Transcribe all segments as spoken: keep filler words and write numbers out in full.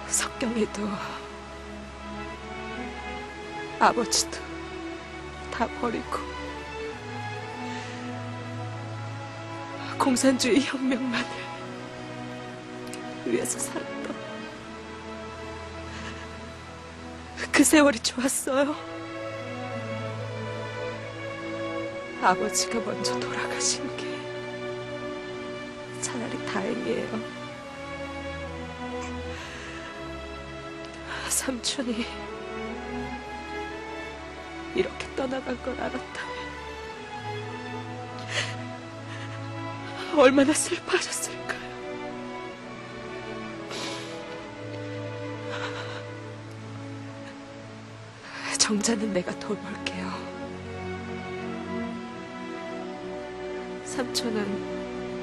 석경이도 아버지도 다 버리고 공산주의 혁명만을 위해서 살았던 그 세월이 좋았어요. 아버지가 먼저 돌아가신 게 차라리 다행이에요. 삼촌이 이렇게 떠나간 걸 알았다면 얼마나 슬퍼하셨을까요? 정자는 내가 돌볼게요. 삼촌은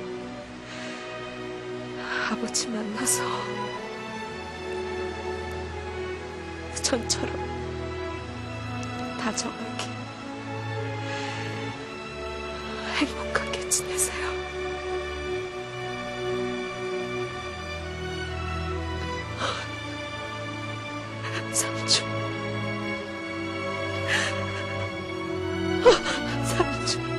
아버지 만나서 전처럼 다정하게 행복하게 지내세요. 삼촌, 삼촌.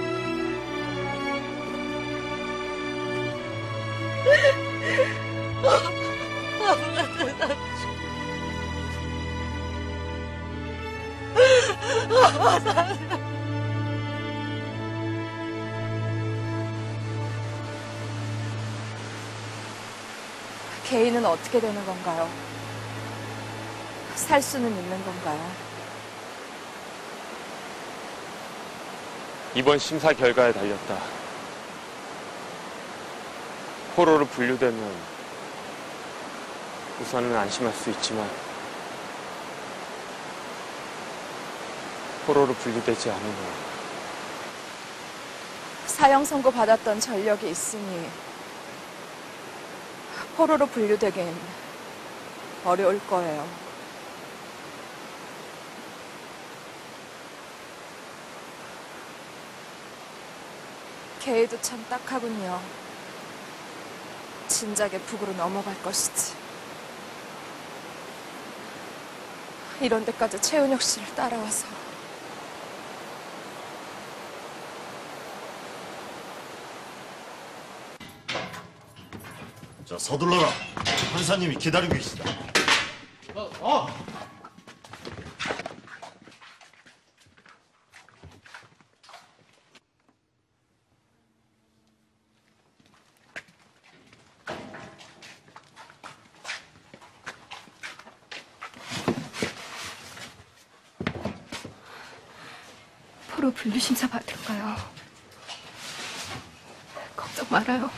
개인은 어떻게 되는 건가요? 살 수는 있는 건가요? 이번 심사 결과에 달렸다. 포로로 분류되면 우선은 안심할 수 있지만 포로로 분류되지 않으면 사형 선고 받았던 전력이 있으니 포로로 분류되긴 어려울 거예요. 개의도 참 딱하군요. 진작에 북으로 넘어갈 것이지. 이런 데까지 최은혁 씨를 따라와서. 자, 서둘러라. 판사님이 기다리고 계시다. 어, 어. 포로 분류 심사 받을까요? 걱정 말아요.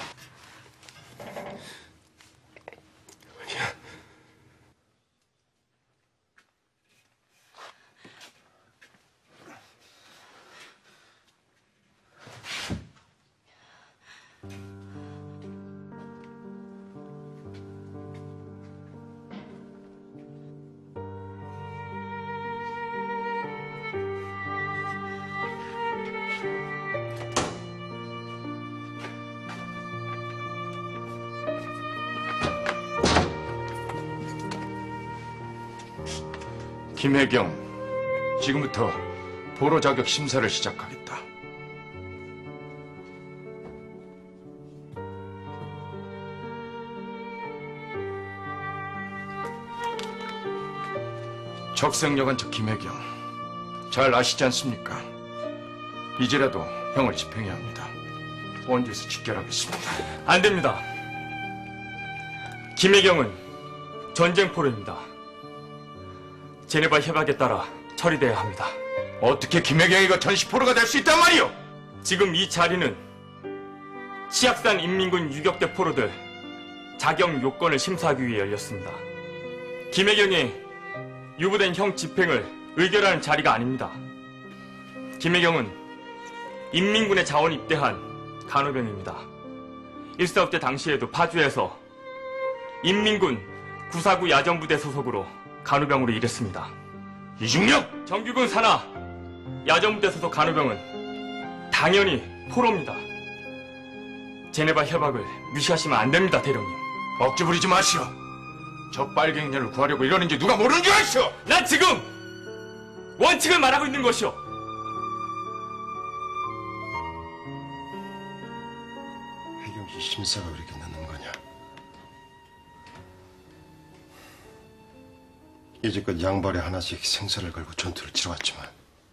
김혜경, 지금부터 포로 자격 심사를 시작하겠다. 적색여관 저 김혜경, 잘 아시지 않습니까? 이제라도 형을 집행해야 합니다. 원주에서 직결하겠습니다. 안 됩니다. 김혜경은 전쟁포로입니다. 제네바 협약에 따라 처리돼야 합니다. 어떻게 김혜경이가 전시포로가 될 수 있단 말이오? 지금 이 자리는 치악산 인민군 유격대 포로들 자격 요건을 심사하기 위해 열렸습니다. 김혜경이 유보된 형 집행을 의결하는 자리가 아닙니다. 김혜경은 인민군에 자원 입대한 간호병입니다. 일사오 때 당시에도 파주에서 인민군 구사구 야전부대 소속으로 간호병으로 일했습니다. 이중력! 정규군 산하 야전부대 소속 간호병은 당연히 포로입니다. 제네바 협약을 무시하시면 안 됩니다, 대령님. 억지 부리지 마시오. 저 빨갱이를 구하려고 이러는지 누가 모르는 줄 아시오? 난 지금 원칙을 말하고 있는 것이오. 해경 이 심사가 왜 이렇게 늦는 거냐? 이제껏 양발에 하나씩 생사를 걸고 전투를 치러왔지만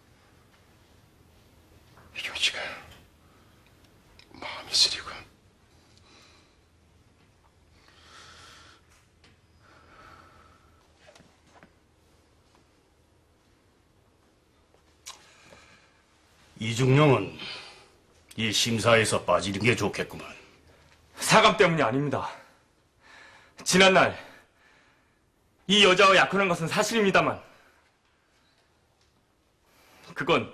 해경 씨가 마음이 쓰리고 이중령은 이 심사에서 빠지는 게 좋겠구만. 사감 때문이 아닙니다. 지난날 이 여자와 약혼한 것은 사실입니다만 그건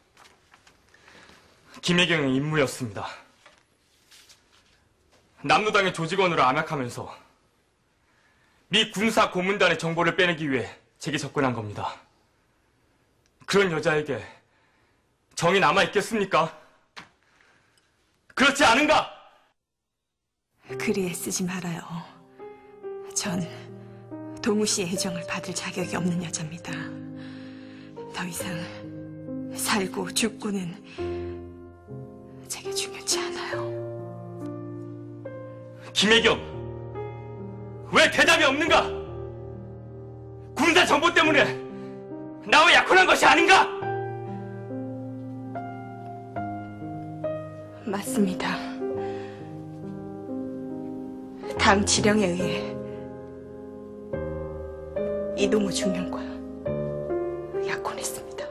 김혜경의 임무였습니다. 남로당의 조직원으로 암약하면서 미 군사 고문단의 정보를 빼내기 위해 제게 접근한 겁니다. 그런 여자에게 정이 남아있겠습니까? 그렇지 않은가? 그리 애쓰지 말아요. 전 동우 씨의 애정을 받을 자격이 없는 여자입니다. 더 이상 살고 죽고는 제게 중요치 않아요. 김혜경, 왜 대답이 없는가? 군사 정보 때문에 나와 약혼한 것이 아닌가? 맞습니다. 당 지령에 의해 이동우 중령과 약혼했습니다.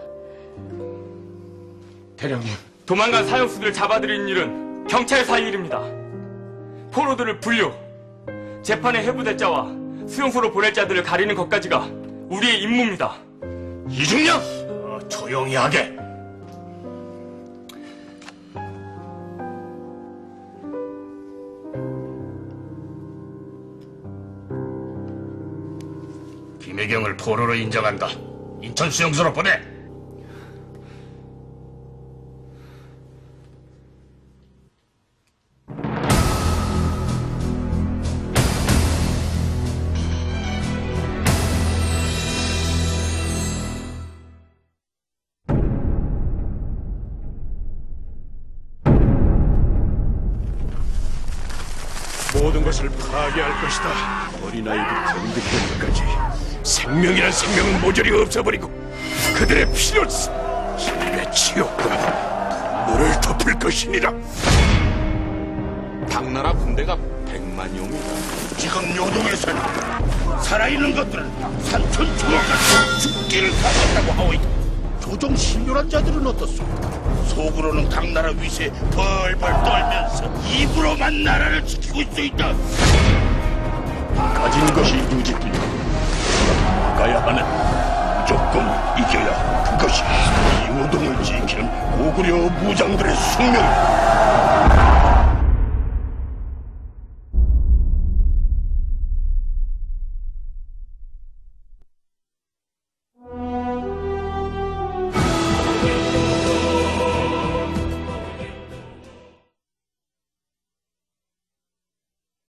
대령님, 도망간 사형수들을 잡아들이는 일은 경찰사 일입니다. 포로들을 분류, 재판에 회부될 자와 수용소로 보낼 자들을 가리는 것까지가 우리의 임무입니다. 이중령! 어, 조용히 하게. 김혜경을 포로로 인정한다. 인천 수용소로 보내. 모든 것을 파괴할 것이다. 어린아이부터 은득대까지 생명이란 생명은 모조리 없어버리고 그들의 피로서 힘의 지옥과 너를 덮을 것이니라. 당나라 군대가 백만용이다. 지금 요동에서는 살아있는 것들은 산천 조각같이 죽기를 가졌다고 하고 있다. 조정 신료란 자들은 어떻소? 속으로는 당나라 위세 벌벌 떨면서 입으로만 나라를 지키고 있어있다. 가진 것이 유지뿐이다. 가야 하는 무조건 이겨야 그것이 이 우동을 지키는 고구려 무장들의 숙명이다.